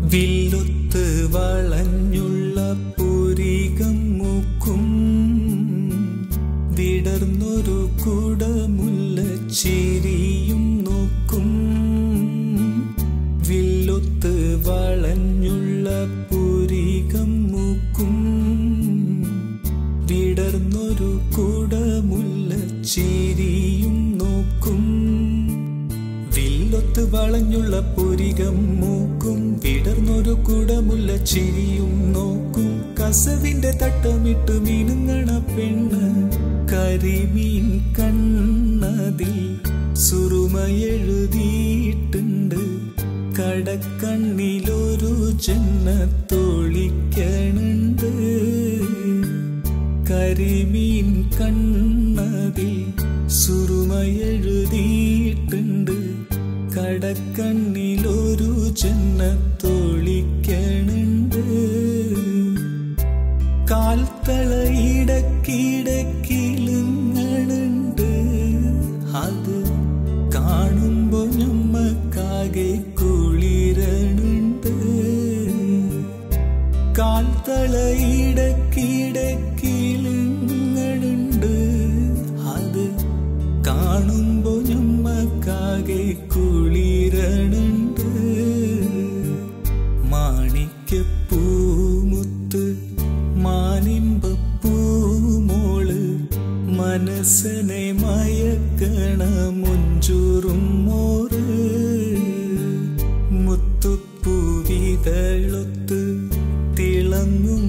വില്ലൊത്ത് വളഞ്ഞുള്ള പുരികം മൂക്കും വിടർന്നൊരു കുടമുല്ല ചിരിയും നോക്കും. വില്ലൊത്ത് വളഞ്ഞുള്ള പുരികം മൂക്കും വിടർന്നൊരു കുടമുല്ല ചിരിയും നോക്കും. വില്ലൊത്ത് വളഞ്ഞുള്ള പുരികം മൂക്കും വിടർന്നൊരു കുടമുല്ല ചിരിയും നോക്കും. കസവിന്റെ തട്ടമിട്ട് മീനുങ്ങണ പെണ്ണ് കരിമീൻ കണ്ണതിൽ സുറുമയെഴുതിയിട്ടുണ്ട്. കടക്കണ്ണിലൊരു ജന്നത്തൊളിക്കണുണ്ട്. കരിമീൻ കണ്ണതിൽ സുറുമയെഴുതിയിട്ടുണ്ട്. കടക്കണ്ണിലൊരു ജന്നത്തൊളിക്കണുണ്ട്. കാൽത്തളയിടക്കിടക്കിലുങ്ങണുണ്ട്. അത് കാണുമ്പോ ഞമ്മക്കാകെ കുളിരണുണ്ട്. കാൽത്തളയിടക്കിടക്കിലുങ്ങണുണ്ട്. അത് കാണുമ്പോ ഞമ്മക്കാകെ കുളിരണുണ്ട്. മാണിക്യ പൂമുത്ത് മാനിമ്പപ്പൂമോള് മനസ്സിനെ മയക്കണ മുഞ്ചൂറും മോറ്. മുത്തുപ്പൂവിതളൊത്ത് തിളങ്ങും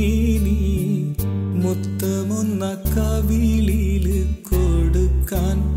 മീനി മുത്തമൊന്ന കവിളില് കൊടുക്കാൻ